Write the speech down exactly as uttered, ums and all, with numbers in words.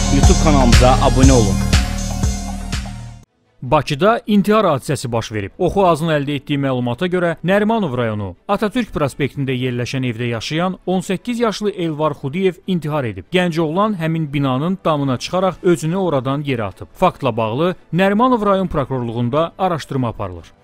YouTube kanalımıza abunə olun. Bakıda intihar hadisəsi baş verib. Oxu Azın əldə etdiyi məlumata görə Nərimanov rayonu Atatürk prospektində yerləşən evdə yaşayan on səkkiz yaşlı Elvar Xudiyev intihar edib. Gənc oğlan həmin binanın damına çıxaraq özünü oradan yerə atıb. Faktla bağlı Nərimanov rayon prokurorluğunda araşdırma aparılır.